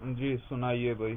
जी सुनाइए भाई।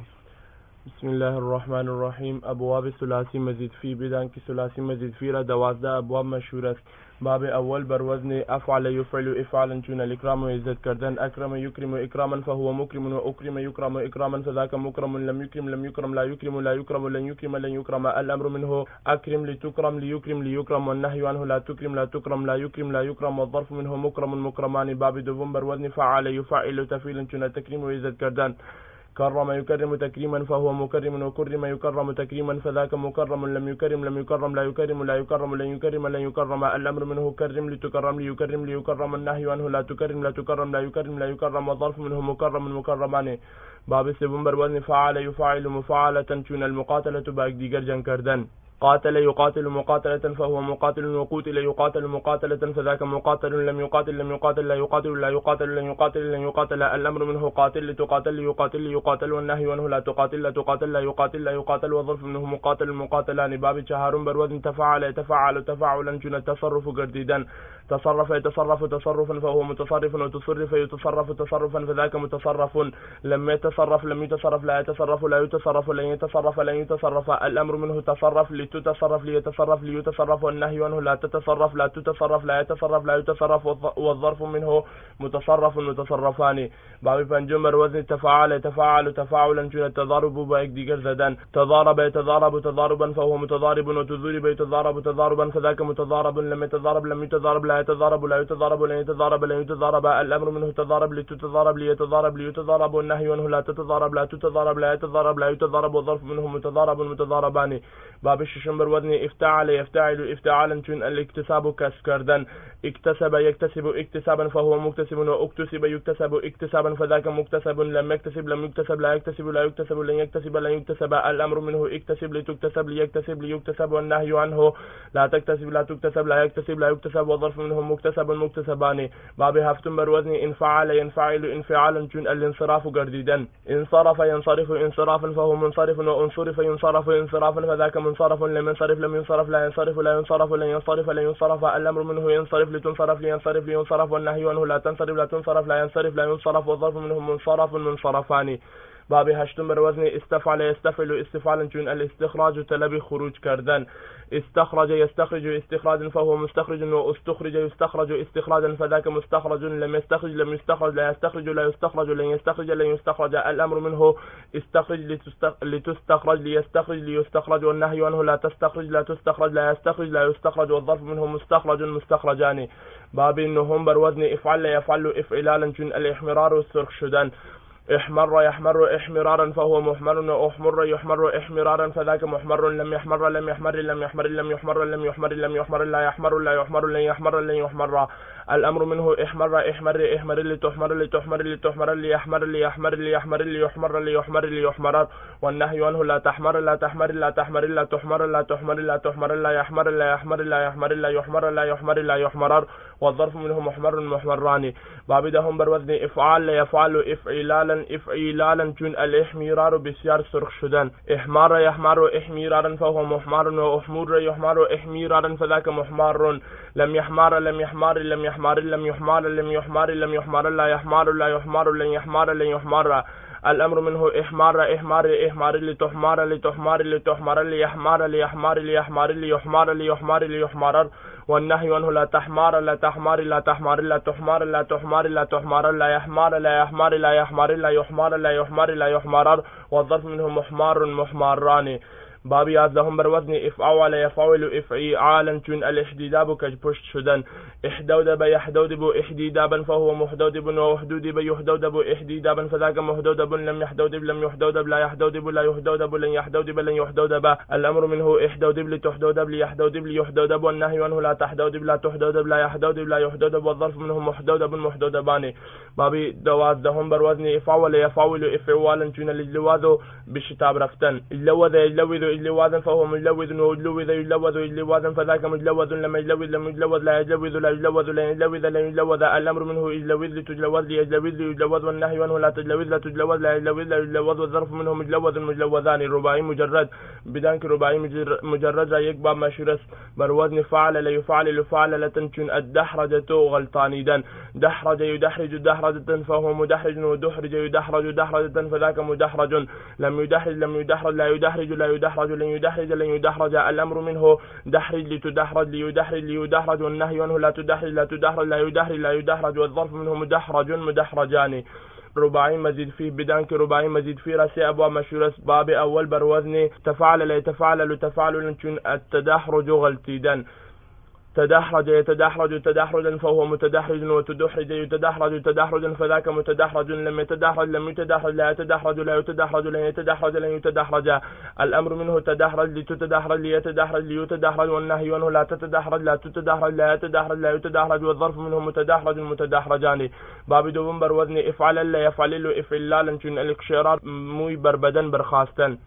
बिस्मिल्लाहिर्रहमानिर्रहीम। अबवाब सुलासी मजीद फी बिदान की सुलासी मजीद फी रा 12 अबवाब मशहूर است. باب اول بر وزن افعل يفعل افعالا چون الاکرام و عزت کردن. اکرم یکرم اکراما فهو مکرم و اکرم یکرم اکراما فذاك مکرم. لم يكرم لم يكرم لا يكرم لا يكرم لن يكرم لن يكرم. الامر منه اكرم لتكرم ليكرم ليكرم والنهي عنه لا تكرم لا تكرم لا يكرم لا يكرم والظرف منه مكرم مكرمان. باب دوم بر وزن فعل يفعل تفعيلا چون تکریم و عزت کردن. كرم يكرم تكريما فهو مكرم وكرم يكرم تكريما فذاك مكرم. لم يكرم لم يكرم لا يكرم لا يكرم لن يكرم لن يكرم. الأمر منه كرم لتكرم ليكرم ليكرم. النهي عنه لا تكرم لا تكرم لا يكرم لا يكرم. والظرف منه مكرم مكرمان. باب سوم بر وزن فعل يفعل مفاعلة چون المقاتلة باك دیگر جنگ کردن. قاتل يقاتل مقاتلة فهو مقاتل وقتل يقاتل مقاتلة فذاك مقاتل. لم يقاتل لم يقاتل لا يقاتل لا يقاتل لن يقاتل لن يقاتل. الأمر منه قاتل لتقاتل ليقاتل ليقاتل والنهي عنه لا تقاتل لا تقاتل لا يقاتل لا يقاتل. والظرف منه مقاتل مقاتلان. باب چهارم بر وزن تفعل يتفعل تفاعلا چون التصرف گردیدن. تصرف يتصرف تصرفا فهو متصرف وتصرف يتصرف تصرفا فذاك متصرف. لم يتصرف لم يتصرف لا يتصرف لا يتصرف لن يتصرف لن يتصرف. الأمر منه تصرف لتتصرف ليتصرف ليتصرف والنهي عنه لا تتصرف لا تتصرف لا يتصرف لا يتصرف. والظرف منه متصرف متصرفان. باب پنجم بر وزن تفاعل يتفاعل تفاعلا چون التضارب بايك دیگر زدن. تضارب يتضارب تضاربا فهو متضارب وتضارب يتضارب تضاربا فذاك متضارب. لم يتضارب لم يتضارب لا يتضارب لا يتضارب لن يتضارب لن يتضارب. الأمر منه تضارب لتتضارب ليتضارب ليتضارب والنهي عنه لا تتضارب لا تتضارب لا يتضارب لا يتضارب. والظرف منه متضارب متضاربان. باب ششم بر وزن افتعل يفتعل افتعالا چون الاكتساب کسب کردن. اكتسب يكتسب اكتسابا فهو مكتسب واكتسب يكتسب اكتسابا فذاك مكتسب. لم يكتسب لم يكتسب لا يكتسب لا يكتسب لن يكتسب لن يكتسب. الأمر منه اكتسب لتكتسب ليكتسب ليكتسب والنهي عنه لا تكتسب لا تكتسب لا يكتسب لا يكتسب. والظرف منه مكتسب مكتسبان. باب هفتم بر وزن انفعل ينفعل انفعالا چون الانصراف گردیدن. انصرف ينصرف انصرافا فهو منصرف وانصرف ينصرف انصرافا فذاك منصرف. لم ينصرف لم ينصرف لا ينصرف لا ينصرف لن ينصرف لن ينصرف. الأمر منه ينصرف لتنصرف لينصرف لينصرف والنهي عنه لا تنصرف لا تنصرف لا ينصرف لا ينصرف. والظرف منه منصرف منصرفان. باب هشتم بر وزن استفعل يستفعل استفعالا چون الاستخراج طلب خروج کردن. استخرج يستخرج استخراجا فهو مستخرج واستخرج يستخرج استخراجا فذاك مستخرج. لم يستخرج لم يستخرج لا يستخرج لا يستخرج لن يستخرج لن يستخرج. الأمر منه استخرج لتستخرج ليستخرج ليستخرج والنهي عنه لا تستخرج لا تستخرج لا يستخرج لا يستخرج. والظرف منه مستخرج مستخرجان. باب النهم بر وزن افعل يفعل افعلالا چون الاحمرار سرخ شدن. احمر يحمر احمرارا فهو محمر واحمر يحمر احمرارا فذاك محمر. لم يحمر لم يحمر لم يحمر لم يحمر لم يحمر لم يحمر لا يحمر لا يحمر لن يحمر لن يحمر. الأمر منه احمر احمر احمر لتحمر لتحمر لتحمر ليحمر ليحمر ليحمر ليحمر ليحمر ليحمر. والنهي عنه لا تحمر لا تحمر لا تحمر لا تحمر لا تحمر لا تحمر لا يحمر لا يحمر لا يحمر لا يحمر لا يحمر لا يحمر. والظرف منه محمر محمران. باب دهم بر وزن افعال يفعل افعلالا افعلالا چون الاحمرار بسیار سرخ شدن. احمر يحمر احمرارا فهو محمر واحمر يحمر احمرارا فذاك محمر. لم يحمر لم يحمر لم يحمر لم يحمر لم يحمر لم يحمر لا يحمر لا يحمر لن يحمر لن يحمر. الأمر منه احمر احمر احمر لتحمر لتحمر لتحمر ليحمر ليحمر ليحمر ليحمر ليحمر ليحمر. والنهي عنه لا تحمر لا تحمر لا تحمر لا تحمر لا تحمر لا تحمر لا يحمر لا يحمر لا يحمر لا يحمر لا يحمر لا يحمر. والظرف منه محمر محمران. باب 11 بر وزن افعل يفعل افعالا چون الاحديداب کج پشت شدن. احدودب يحدودب احديدابا فهو محدودب وحدودب يحدودب احديدابا فذاك محدودب. لم يحدودب لم يحدودب لا يحدودب لا يحدودب لن يحدودب لن يحدودب. الأمر منه احدودب لتحدودب ليحدودب ليحدودب والنهي عنه لا تحدودب لا تحدودب لا يحدودب لا يحدودب. والظرف منه محدودب محدودبان. باب 12 بر وزن افعل يفعل افعالا چون اللواذ بشتاب رفتن. اللوذ يلوذ إجلوازا فهو مجلوذ، وأجلوذ يجلوذ إجلوازا فذاك مجلوذ، لم يجلوذ لم يجلوذ لا يجلوذ لا يجلوذ لا يجلوذ لا يجلوذ. الأمر منه إجلوذ لتجلوذ ليجلوذ ليجلوذ، والنهي عنه لا تجلوذ لا تجلوذ لا يجلوذ لا يجلوذ، والظرف منه مجلوذ مجلوذان. رباعي مجرد بدانك رباعي مجرد را یک باب مشهور است بر وزن فعل لا يفعل فعلة، چون الدحرجة غلطانیدن. دحرج يدحرج دحرجة فهو مدحرج، ودحرج يدحرج دحرجة فذاك مدحرج. لم يدحرج لم يدحرج لا يدحرج لا يدحرج لن يدحرج لن يدحرج. الأمر منه دحرج لتدحرج ليدحرج ليدحرج، والنهي عنه لا تدحرج لا تدحرج لا يدحرج لا يدحرج، والظرف منه مدحرج مدحرجان. رباعي مزيد فيه بدانك رباعي مزيد فيه راسي أبواب مشهورة. باب أول بر وزن تفعل لا يتفعل تفعل، چون التدحرج غلطیدن. تدحرج يتدحرج تدحرجا فهو متدحرج، وتدحرج يتدحرج تدحرجا فذاك متدحرج. لم يتدحرج لم يتدحرج لا يتدحرج لا يتدحرج لن يتدحرج لن يتدحرج. الأمر منه تدحرج لتتدحرج ليتدحرج ليتدحرج، والنهي عنه لا تتدحرج لا تتدحرج لا يتدحرج لا يتدحرج، والظرف منه متدحرج متدحرجان. باب دوم بر وزن افعل لا يفعل افعلالا، چون الاقشرار موی بر بدن برخاستن.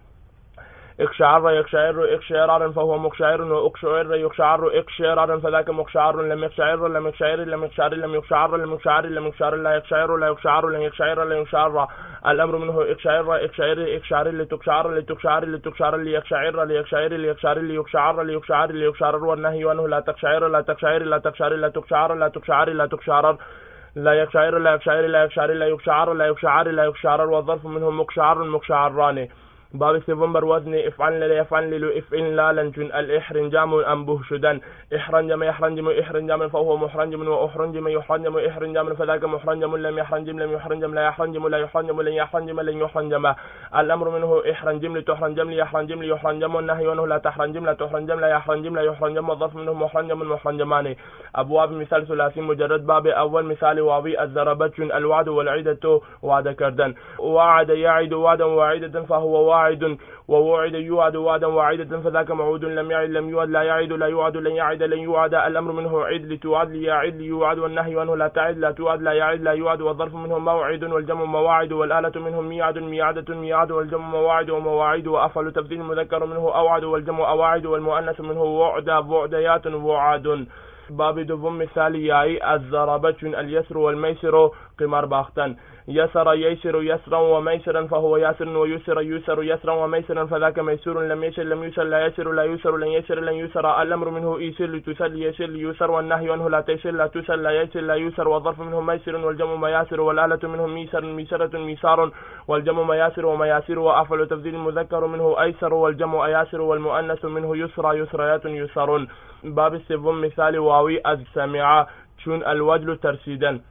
اقشعر يقشعر اقشعرارا فهو مقشعر، واقشعر يقشعر اقشعرارا فذاك مقشعر. لم يقشعر لم يقشعر لم يقشعر لم يقشعر لم يقشعر لم يقشعر لا يقشعر لا يقشعر لن يقشعر لا يقشعر. الأمر منه اقشعر اقشعر اقشعر لتقشعر لتقشعر لتقشعر ليقشعر ليقشعر ليقشعر ليقشعر ليقشعر ليقشعر، والنهي عنه لا تقشعر لا تقشعر لا تقشعر لا تقشعر لا تقشعر لا تقشعر لا يقشعر لا يقشعر لا يقشعر لا يقشعر لا يقشعر لا يقشعر، والظرف منه مقشعر مقشعران. باب سوم بر وزن افعل لا يفعل لا افعل لا، لنجن الاحرنجام انبه شدن. احرنجم يحرنجم احرنجام فهو محرنجم، واحرنجم يحرنجم احرنجام فذاك محرنجم. لم يحرنجم لم يحرنجم لا يحرنجم لا يحرنجم لن يحرنجم لن يحرنجم. الأمر منه احرنجم لتحرنجم ليحرنجم ليحرنجم، والنهي عنه لا تحرنجم لا تحرنجم لا يحرنجم لا يحرنجم، والظرف منه محرنجم محرنجمان. أبواب مثال ثلاثي مجرد. باب أول مثال واوي الضربة، الوعد والعيدة وعد كردن. وعد يعد وعدا وعيدة فهو واعد، ووعد يوعد وعدا وعيدة فذاك موعود. لم يعد لم يوعد لا يعد لا يوعد لن يعد لن يوعد. الأمر منه عد لتوعد ليعد ليوعد، والنهي عنه لا تعد لا توعد لا يعد لا يوعد، والظرف منه موعد والجمع مواعد، والآلة منهم ميعاد ميعادة ميعاد، والجمع مواعد ومواعيد. وأفعل تفضيل المذكر منه أوعد، والجمع أواعد، والمؤنث منه وعد وعديات وعاد. باب دوم مثالي الضربة، اليسر والميسر قمار باختن. يسر ييسر يسرا وميسرا فهو ياسر، ويسر يسر يسرا وميسرا فذاك ميسور. لم يسر لم يسر لا يسر لا يسر لن يسر لن يسر. الأمر منه ايسر لتسر ليسر ليسر، والنهي عنه لا تيسر لا تسر لا يسر لا يسر، والظرف منه ميسر والجمع مياسر، والآلة منه ميسر ميسرة ميسار، والجمع مياسر ومياسر. وأفعل تفضيل المذكر منه أيسر، والجمع أياسر، والمؤنث منه يسرى يسريات يسرون. باب السبم مثال واوي السمع، چون الوجل ترسيدا.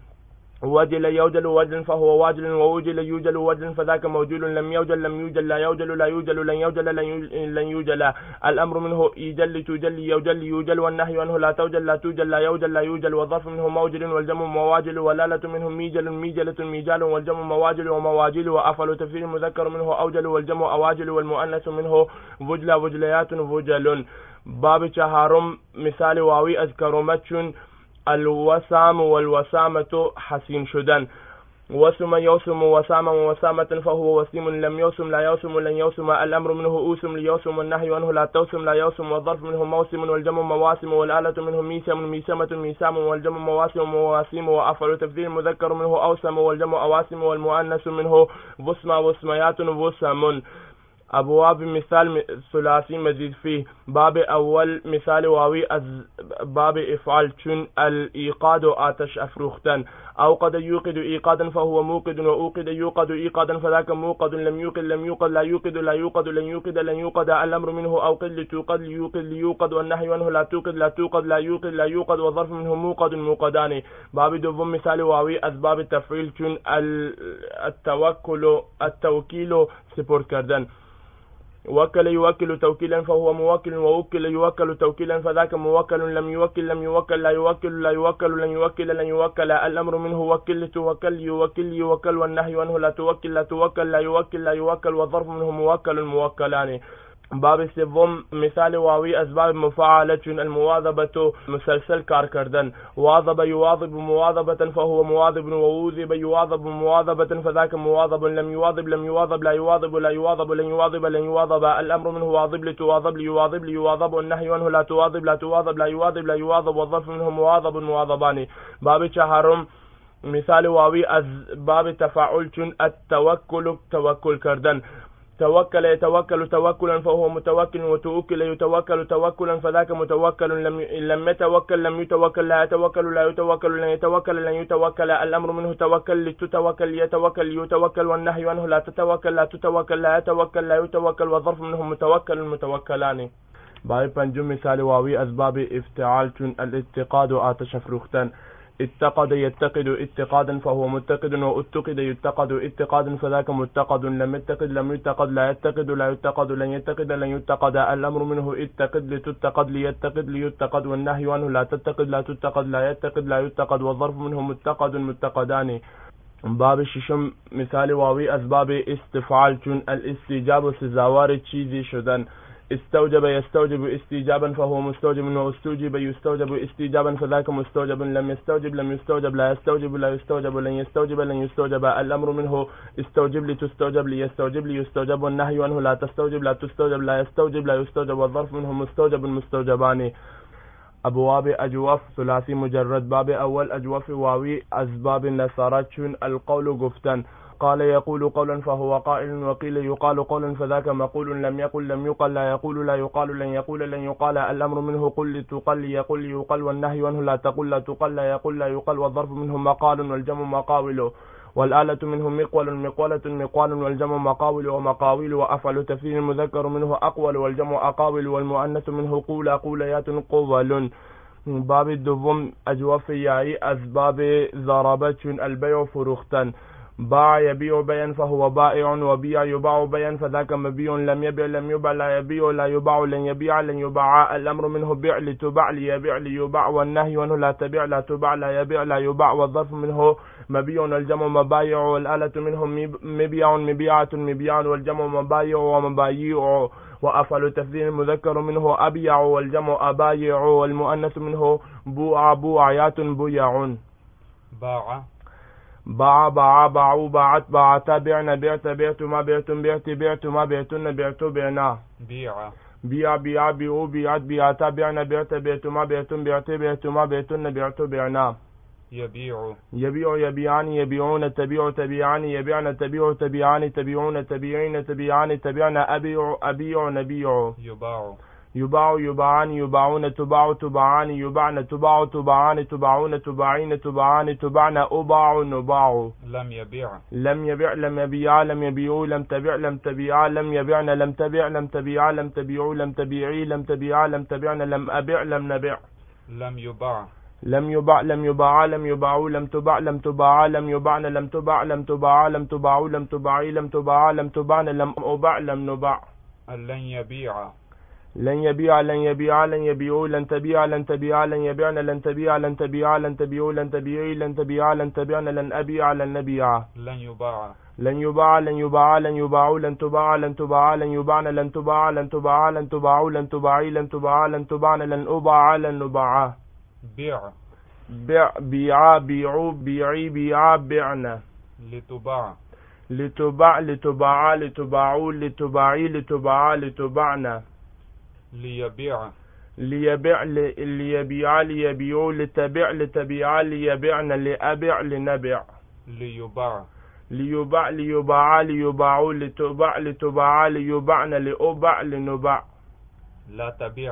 وجل يوجل وجل فهو واجل، ووجل يوجل وجل فذاك موجول. لم يوجل لم يوجل لا يوجل لا يوجل لن يوجل لن يوجل. الأمر منه يجل تجل يوجل يوجل، والنهي عنه لا توجل لا توجل لا يوجل لا يوجل، والظرف منه موجل والجمع مواجل، والآلة منه ميجل ميجلة ميجال، والجمع مواجل ومواجل. وأفعل تفسير المذكر منه أوجل، والجمع أواجل، والمؤنث منه وجل وجليات وجل. باب چهارم مثال واوي أذكرمت، الوسام والوسامة حسين شدن. وسم يوسم وساما ووسامة فهو وسيم. لم يوسم لا يوسم لن يوسم. الأمر منه أوسم ليوسم، والنهي عنه لا توسم لا يوسم، والظرف منه موسم والجمع مواسم، والآلة منه ميسم ميسمة ميسام، والجمع مواسم مواسم. وأفعل تفضيل المذكر منه أوسم، والجمع أواسم، والمؤنث منه وسم وسميات وسم. أبواب مثال ثلاثي مزيد فيه. باب أول مثال واوي باب إفعال، چون الإيقاد آتش أفروختن. أوقد يوقد إيقادا فهو موقد، وأوقد يوقد إيقادا فذاك موقد. لم يوقد لم يوقد لا يوقد لا يوقد لن يوقد لن يوقد. الأمر منه أوقد لتوقد ليوقد ليوقد، والنهي عنه لا توقد لا توقد لا يوقد لا يوقد، والظرف منه موقد موقدان. باب دوم مثال واوي أسباب التفعيل، چون التوكيل سپورت کردن. وكل يوكل توكيلا فهو موكل، ووكل يوكل توكيلا فذاك موكل. لم يوكل لم يوكل لا يوكل لا يوكل لن يوكل لن يوكل. الأمر منه وكل توكل يوكل يوكل، والنهي عنه لا توكل لا توكل لا يوكل لا يوكل، والظرف منه موكل موكلان. باب سوم مثال واوی اسباب مفاعله چون المواظبة مسلسل کار کردن. واظب يواظب مواظبة فهو مواظب، ووظب يواظب مواظبة فذاك مواظب. لم يواظب لم يواظب لا يواظب لا يواظب لن يواظب لن يواظب. الأمر منه واظب لتواظب ليواظب ليواظب، والنهي عنه لا تواظب لا تواظب لا يواظب لا يواظب، والظرف منه مواظب مواظبان. باب چهارم مثال واوی از باب تفاعل چون التوکل توکل کردن. توكل يتوكل توكلا فهو متوكل، وتوكل يتوكل توكلا فذاك متوكل. لم يتوكل لم يتوكل لا يتوكل لا يتوكل لن يتوكل لن يتوكل. الأمر منه توكل لتتوكل يتوكل يتوكل، والنهي عنه لا تتوكل لا تتوكل لا يتوكل لا يتوكل، والظرف منه متوكل متوكلان. باب پنجم مثال واوی اسباب افتعال چون الاتقاد آتش افروختن. اتقد يتقد اتقادا فهو متقد، واتقد يتقد اتقادا فذاك متقد. لم يتقد لم يتقد لا يتقد لا يتقد لن يتقد لن يتقد. الأمر منه اتقد لتتقد ليتقد ليتقد، والنهي عنه لا تتقد لا تتقد لا يتقد لا يتقد، والظرف منه متقد متقدان. باب ششم مثال واوی اسباب استفعال چون الاستجاب سزاوار چیزی شدن. استوجب يستوجب استجابا فهو مستوجب، واستوجب يستوجب استجابا فذاك مستوجب. لم يستوجب لم يستوجب لا يستوجب لا يستوجب لن يستوجب لن يستوجب. الأمر منه استوجب لتستوجب ليستوجب ليستوجب، والنهي عنه لا تستوجب لا تستوجب لا يستوجب لا يستوجب، والظرف منه مستوجب مستوجبان. ابواب اجوف ثلاثي مجرد. باب اول اجوف واوی اسباب النصارى چون القول گفتن. قال يقول قولا فهو قائل، وقيل يقال قولا فذاك مقول. لم يقل لم يقل لا يقول لا يقال لن يقول لن يقال. الأمر منه قل لتقل يقل يقل، والنهي عنه لا تقل لا تقل لا يقل لا يقل، والظرف منه مقال والجمع مقاول، والآلة منه مقول مقولة مقال، والجمع مقاول ومقاويل. وأفعل تفسير المذكر منه أقول والجمع أقاول، والمؤنث منه قول قوليات قول. باب الدوم اجوف یایی اسباب ضربه چون البيع فروختن. باع يبيع بيعا فهو بائع، وبيع يباع بيعا فذاك مبيع. لم يبع لم يبع لا يبيع لا يباع لن يبيع لن يباع. الأمر منه بيع لتباع ليبيع ليباع، والنهي عنه لا تبيع لا تباع لا يبيع لا يباع، والظرف منه مبيع والجمع مبايع، والآلة منه مبيع مبيعة مبيعا، والجمع مبايع ومبايع. وأفعل تفسير المذكر منه أبيع والجمع أبايع، والمؤنث منه بوع بوعيات بيع. باع باع باع باعوا باعت باعتا بعنا بعت بعت ما بعتم بعت بعت ما بعتن بعت بعنا. بيع بيع بيع بيعوا بيعت بيعتا بعنا بعت بعت ما بعتم بعت بعت ما بعتن بعت بعنا. يبيع يبيع يبيعان يبيعون تبيع تبيعان يبيعن تبيع تبيعان تبيعون تبيعين تبيعان تبيعن أبيع أبيع نبيع. يباع يباع يباعان يباعون تباع تباعان يباعن تباع تباعان تباعون تباعين تباعان تباعن أباع نباع. لم يبيع لم يبيع لم يبيع لم يبيعوا لم تبيع لم تبيع لم يبيعن لم تبيع لم تبيع لم تبيعوا لم تبيعي لم تبيع لم تبيعن لم أبيع لم نبيع. لم يباع لم يباع لم يباع لم يباعوا لم تباع لم تباع لم يباعن لم تباع لم تباع لم تباعوا لم تباعي لم تباع لم تباعن لم أباع لم نباع. لن يبيع لن يبيع لن يبيع لن يبيعوا لن تبيع لن تبيع لن يبيعن لن تبيع لن تبيع لن تبيعوا لن تبيعي لن تبيع لن تبيعن لن أبيع لن نبيع. لن يباع لن يباع لن يباع لن يباعوا لن تباع لن تباع لن يباعن لن تباع لن تباع لن تباعوا لن تباعي لن تباع لن تباعن لن أباع لن نباع. بيع بيع بيعا بيعوا بيعي بيعا بعنا. لتباع لتباع لتباعا لتباعوا لتباعي لتباعا لتباعنا. ليبيع ليبيع ليبيع ليبيعوا لتبيع لتبيع ليبيعن لأبيع لنبيع. ليباع ليباع ليباعا ليباعوا لتباع لتباعا ليباعن لأباع لنباع. لا تبيع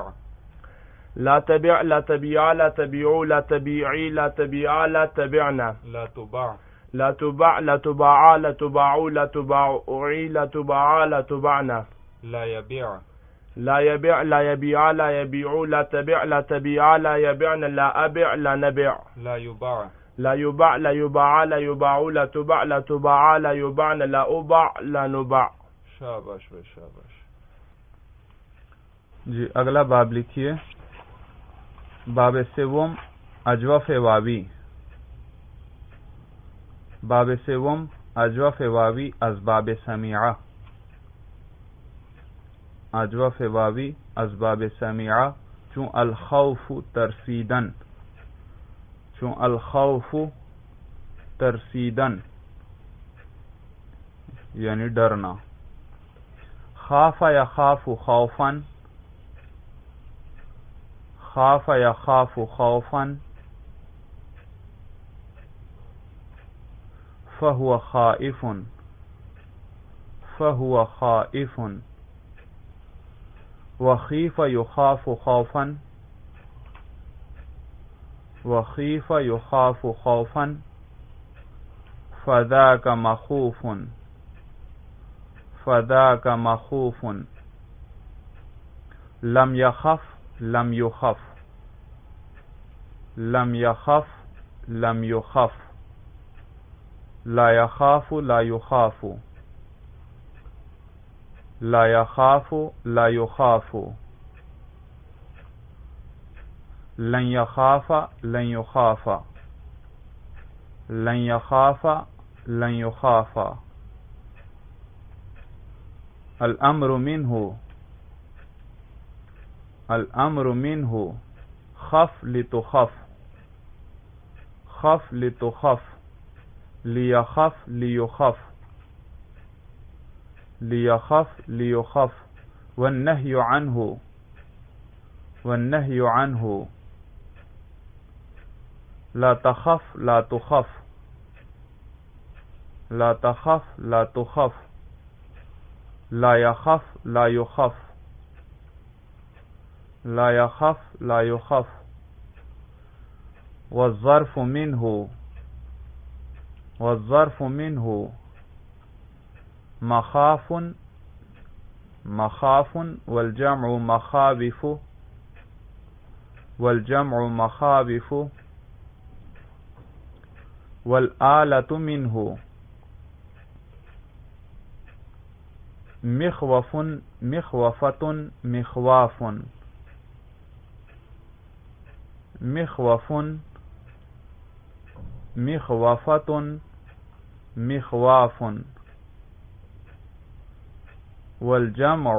لا تبيع لا تبيع لا تبيعوا لا تبيعي لا تبيع لا تبيعنا. لا تباع لا تباع لا تباعا لا تباعوا لا تباعي لا تباعا لا تباعنا. لا يبيع لا يبيع لا يبيع لا يبيعوا لا تبيع لا تبيع لا يبيعن لا أبيع لا نبيع. لا يباع لا يباع لا يباع لا يباعوا لا تباع لا تباع لا يباعن لا أباع لا نباع. शाबाश भाई शाबाश जी। अगला बाब लिखिए, बाब सेवम अजवफ वावी। बाब सेवम अजवफ वावी असबाब समीआ। اجوف واوی اسباب سمیعہ چون الخوف ترسیدن، چون الخوف ترسیدن یعنی ڈرنا. خاف یخاف خوفا، خاف یخاف خوفا فهو خائف، فهو خائف. وخیف یخاف خوفا، وخیف یخاف خوفا فذاک مخوف، فذاک مخوف. لم یخف لم یخف، لم یخف لم یخف. لا یخاف لا یخاف، لا یخاف لا یخاف. لن یخاف لن یخاف، لن یخاف لن یخاف. الامر منه، الامر منه خف لتخف، خف لتخف. لیخف لیخف، لیخف لیخف. والنهی عنه، والنهی عنه. لا تخف لا تخف، لا تخف لا تخف. لا يخف لا يخف، لا يخف لا يخف. والظرف منه، والظرف منه مخاف، مخاف. والجمع مخابف، والجمع مخابف. والآلة منه مخوف، مخوفة مخواف، مخوف مخوفة مخواف. والجمع،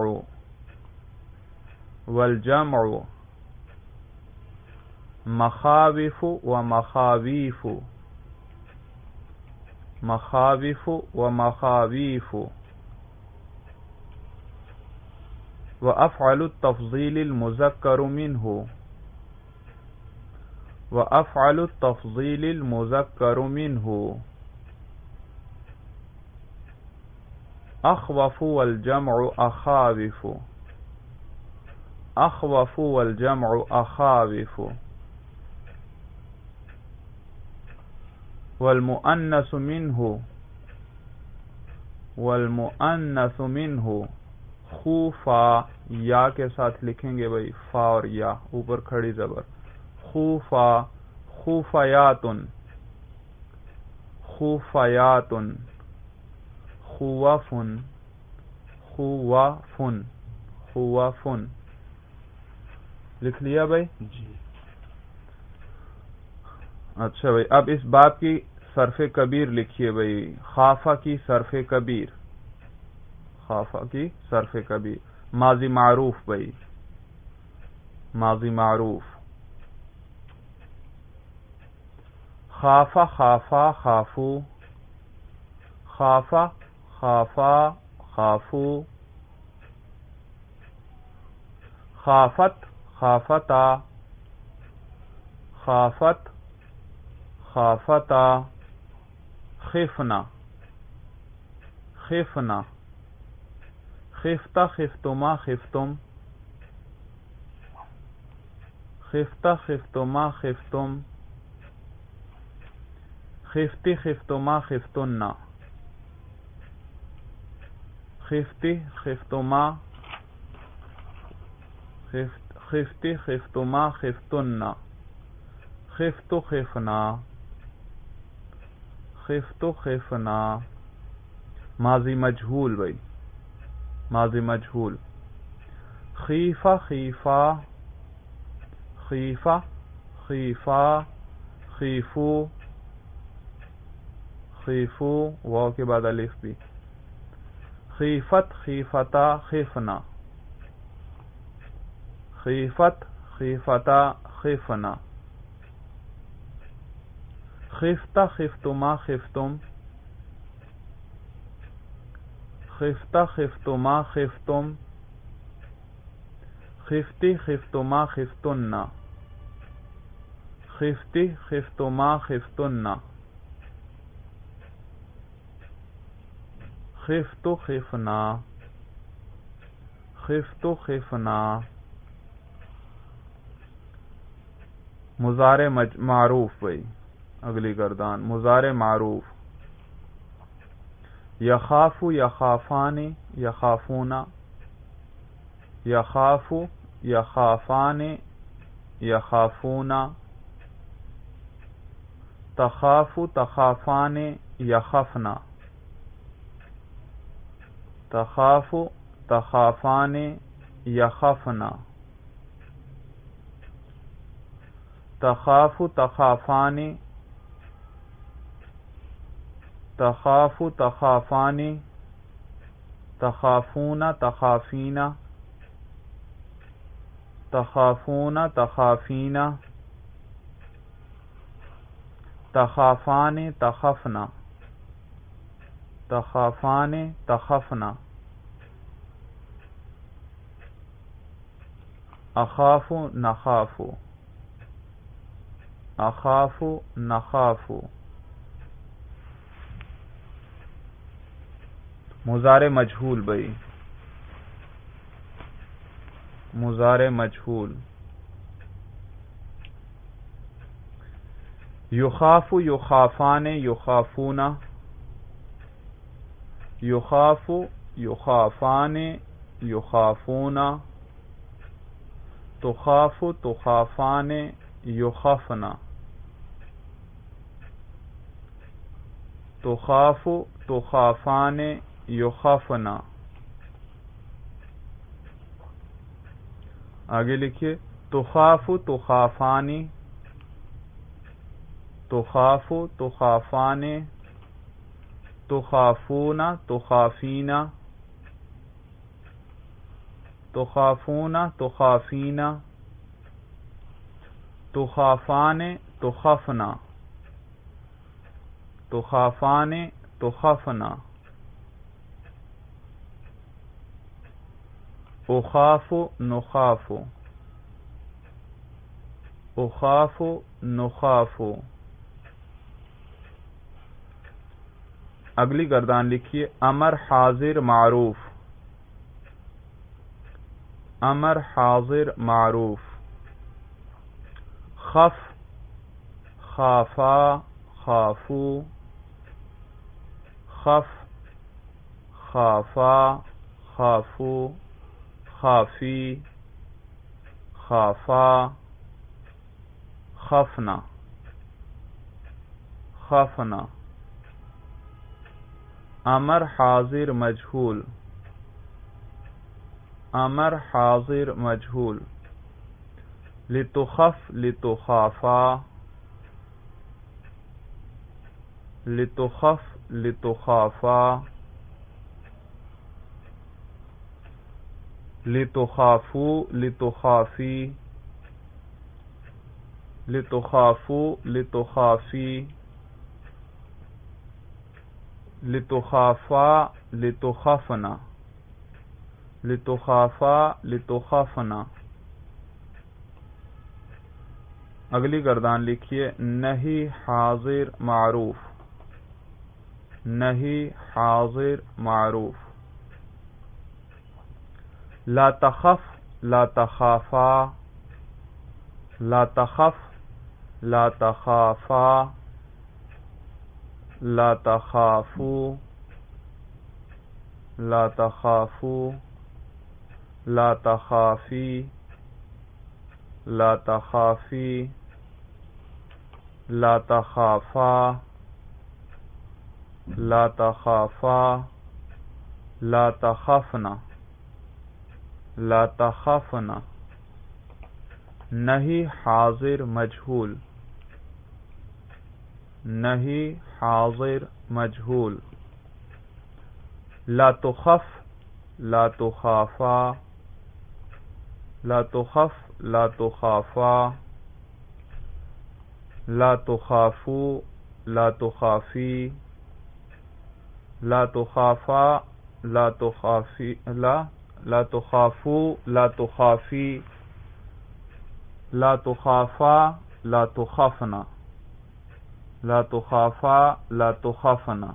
والجمع مخاوف ومخاويف، مخاوف ومخاويف. وأفعل التفضيل المذكر منه، وأفعل التفضيل المذكر منه أخوف والجمع أخاوف، أخوف والجمع أخاوف. والمؤنث منه، والمؤنث منه خوفا، یا کے ساتھ لکھیں گے بھائی، فا اور یا اوپر کھڑی زبر. خوفا، خوفیات، خوفیات. خوف، خوف، خوف. لکھ لیا بھائی؟ جی. اچھا بھائی، اب اس بات کی صرف کبیر لکھیے بھائی. خافہ کی صرف کبیر، خافہ کی صرف کبیر. ماضی معروف بھائی، ماضی معروف. خافہ خافا خافو، خافہ خافا خافو. خافت خافتا، خافت خافتا. خفنا، خفنا. خفت خفتما خفتم، خفت خفتما خفتم. خفتی خفتما خفتن، خفتی خفتما، خفتی خفتما خفتن. خفت خفنا، خفت خفنا. ماضی مجہول بھائی، ماضی مجہول. خیفہ خیفہ، خیفہ خیفہ. خیفو، خیفو واو کے بعد الف بھی. خیفت خیفتا خفنا، خیفت خیفتا خفنا خفت خفتما خفتم خفت خفتما خفتم خفتی خفتما خفتن خفتی خفتما خفتن خفت خفنا خفت خفنا مضارع معروف بھائی اگلی گردان مضارع معروف یخاف یخافان یخافون یخاف یخافان یخافون تخاف تخافان یخفنا تخاف تخافان یخفنا تخاف تخافان تخاف تخافان تخافون تخافین تخافون تخافین تخافان تخفنا تخافان تخفنا اخاف نخاف اخاف نخاف مضارع مجہول بھائی مضارع مجہول یخاف یخافان یخافون یخاف یخافان یخافون تخاف تخافان یخفنا تخاف تخافان یخفنا آگے لکھیے تخاف تخافانی تخاف تخافان تخافون تخافین تخافون تخافین تخافان تخفنا تخافان تخفنا اخاف نخاف اخاف نخاف اگلی گردان لکھیے امر حاضر معروف امر حاضر معروف خف خافا خافو خف خافا خافو خافی خافا خفنا خفنا امر حاضر مجہول امر حاضر مجہول لتخف لتخافا لتخف لتخافا لتخافو لتخافی لتخافو لتخافی لتخافا لتخفنا لتخافا لتخفنا اگلی گردان لکھیے نہیں حاضر معروف نہیں حاضر معروف لا تخف لا تخافا لا تخف لا تخافا لا تخافو لا تخافو لا تخافی لا تخافی لا تخافا لا تخافا لا تخفنا لا تخفنا نہیں حاضر مجہول نہیں حاضر مجہول لا تخف لا تخافا لا تخف لا تخافا لا تخافو لا تخافی لا تخافا لا تخافی لا تخافو لا تخافی لا تخافا لا تخافنا لا تخافا لا تخافنا.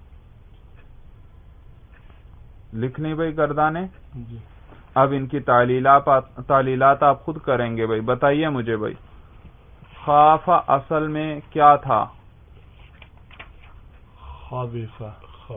لکھنی بھائی گردانے. جی. اب ان کی تعلیلات آپ خود کریں گے بھائی. بتائیے مجھے بھائی خاف اصل میں کیا تھا؟ خاوفہ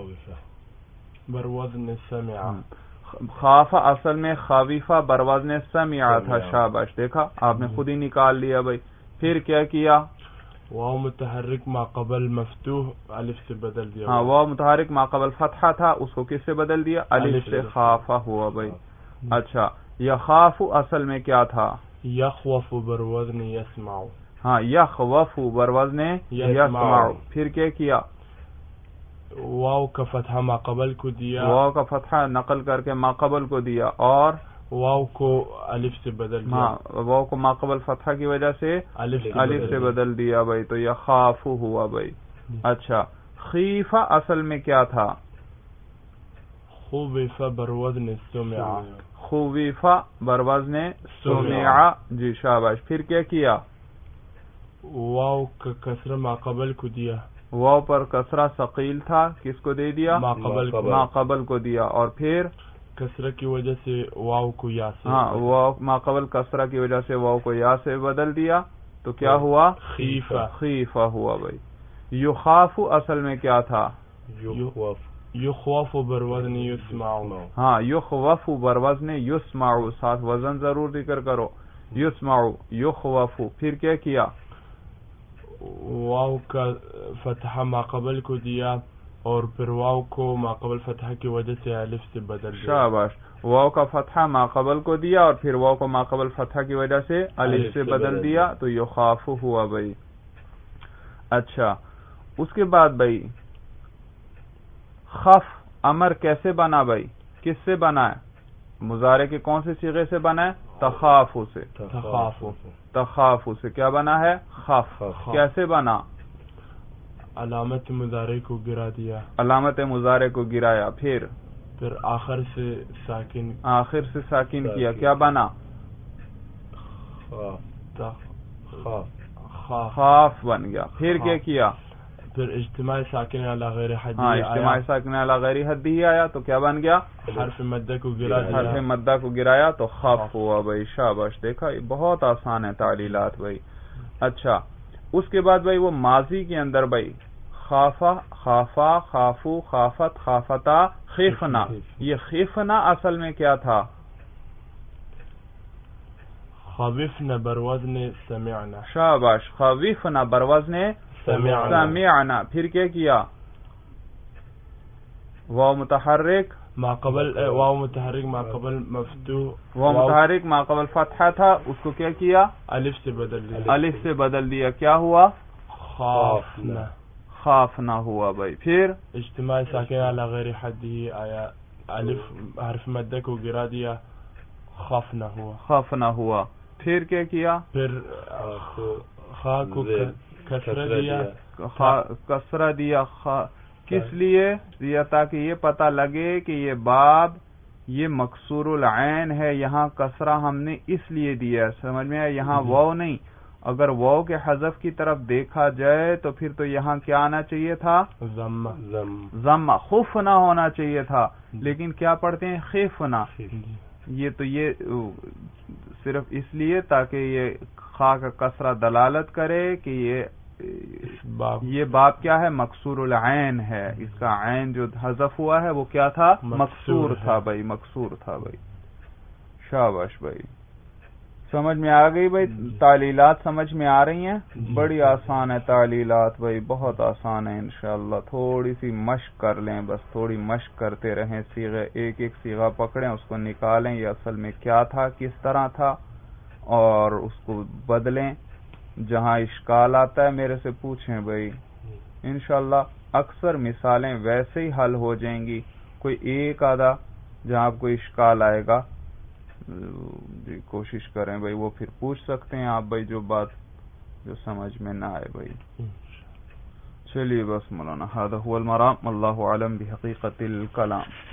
بروزن سمع. خاف اصل میں خاویفہ بروزن سمع تھا. شاباش، دیکھا آپ نے خود ہی نکال لیا بھائی. پھر کیا کیا؟ واو متحرک ما قبل مفتوح الف سے بدل دیا. ہاں، واو متحرک ما قبل فتحہ تھا، اس کو کس سے بدل دیا؟ الف سے خافہ ہوا بھائی. اچھا، یخاف اصل میں کیا تھا؟ یخوف بروزن یسمع. ہاں، یخوف بروزن یسمع. پھر کیا کیا؟ واو کا فتحہ ما قبل کو دیا. واو کا فتحہ نقل کر کے ما قبل کو دیا اور واو کو الف سے بدل دیا. ہاں، واو کو ما قبل فتحہ کی وجہ سے الف سے بدل دیا بھائی. تو یخاف ہوا بھائی. اچھا، خیفہ اصل میں کیا تھا؟ خوف بروزن سمع. خویفہ بروزن سمع. جی شاباش. پھر کیا کیا؟ واو کا کسرہ ما قبل کو دیا. واو پر کسرہ ثقیل تھا، کس کو دے دیا؟ ما قبل کو دیا. اور پھر کسرہ کی وجہ سے واو کو یا سے. ہاں، واو ما قبل کسرہ کی وجہ سے واو کو یا سے بدل دیا. تو کیا ہوا؟ خیفہ ہوا بھائی. یخاف اصل میں کیا تھا؟ یخوف بروزن یسمع. ہاں، یخوف بروزن یسمع. ساتھ وزن ضرور ذکر کرو. یسمع یخوف. پھر کیا کیا؟ واو کا فتحہ ما قبل کو دیا اور پھر واو کو ما قبل فتحہ کی وجہ سے الف سے بدل دیا. شاباش. واو کا فتحہ ما قبل کو دیا اور پھر واو کو ما قبل فتحہ کی وجہ سے الف سے بدل دیا. تو یخاف ہوا بھائی. اچھا، اس کے بعد بھائی خف امر کیسے بنا بھائی؟ کس سے بنا ہے؟ مضارع کے کون سے صیغے سے بنا ہے؟ تخافو سے. تخافو سے کیا بنا ہے؟ خف. کیسے بنا؟ علامت مضارع کو گرا دیا. علامت مضارع کو گرایا. پھر آخر سے ساکن کیا. کیا بنا؟ خاف بن گیا. پھر کیا کیا؟ پھر اجتماع ساکن علی غیر حد. ہاں، اجتماع ساکن علی غیر حد ہی آیا. تو کیا بن گیا؟ حرف مدہ کو گرا. حرف مدہ کو گرایا تو خف ہوا بھائی. شاباش. دیکھا یہ بہت آسان ہے تعلیلات بھائی. اچھا، اس کے بعد بھائی وہ ماضی کے اندر بھائی خافا خافا خافو خافت خافتا خیفنا. یہ خیفنا اصل میں کیا تھا؟ خوفنا بروزن سمعنا. شاباش. خوفنا بروزن سمعنا. پھر کیا کیا؟ واو متحرک ما قبل واو متحرک ما قبل مفتوح. واو متحرک ما قبل فتحہ تھا، اس کو کیا کیا؟ الف سے بدل دیا. الف سے بدل دیا. کیا ہوا؟ خافنا. خافنا ہوا بھائی. پھر اجتماع ساکن علی غیر حد ہی آیا. الف حرف مدہ کو گرا دیا. خافنا ہوا. خافنا ہوا. پھر کیا کیا؟ پھر خا کو کسرہ دیا. کسرہ دیا. کس لیے دیا؟ تاکہ یہ پتہ لگے کہ یہ باب یہ مکسور العین ہے. یہاں کسرہ ہم نے اس لیے دیا. سمجھ میں آیا؟ یہاں واو نہیں. اگر واو کے حذف کی طرف دیکھا جائے تو پھر تو یہاں کیا آنا چاہیے تھا؟ ضمہ. خفنا ہونا چاہیے تھا. لیکن کیا پڑھتے ہیں؟ خفنا. یہ صرف اس لیے تاکہ یہ خا کا کسرہ دلالت کرے کہ یہ باب کیا ہے؟ مکسور العین ہے. اس کا عین جو حذف ہوا ہے وہ کیا تھا؟ مکسور تھا بھائی. مکسور تھا بھائی. شاباش بھائی. سمجھ میں آ گئی بھائی؟ تعلیلات سمجھ میں آ رہی ہیں؟ بڑی آسان ہے تعلیلات بھائی، بہت آسان ہے. انشاءاللہ تھوڑی سی مشق کر لیں بس. تھوڑی مشق کرتے رہیں. صیغے ایک ایک صیغہ پکڑیں، اس کو نکالیں یہ اصل میں کیا تھا، کس طرح تھا، اور اس کو بدلیں. جہاں اشکال آتا ہے میرے سے پوچھیں بھائی. انشاءاللہ اکثر مثالیں ویسے ہی حل ہو جائیں گی. کوئی ایک آدھا جہاں آپ کو اشکال آئے گا جی کوشش کریں بھائی، وہ پھر پوچھ سکتے ہیں آپ بھائی جو بات جو سمجھ میں نہ آئے بھائی. چلیے بس مولانا، هذا هو المرام، واللہ اعلم بحقیقت الکلام.